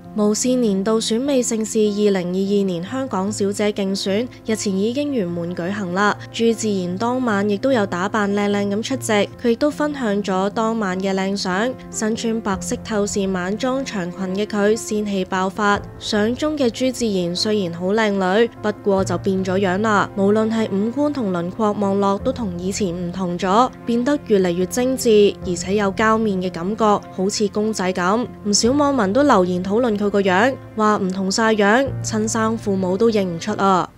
無線年度選美盛事2022年香港小姐競選日前已經圓滿舉行啦。朱自然當晚亦都有打扮靚靚咁出席，佢亦都分享咗當晚嘅靚相。身穿白色透視晚裝長裙嘅佢仙氣爆發，相中嘅朱自然雖然好靚女，不過就變咗樣啦。無論係五官同輪廓望落都同以前唔同咗，變得越嚟越精緻，而且有膠面嘅感覺，好似公仔咁。唔少網民都留言討論佢個樣，話唔同晒樣，親生父母都認唔出啊！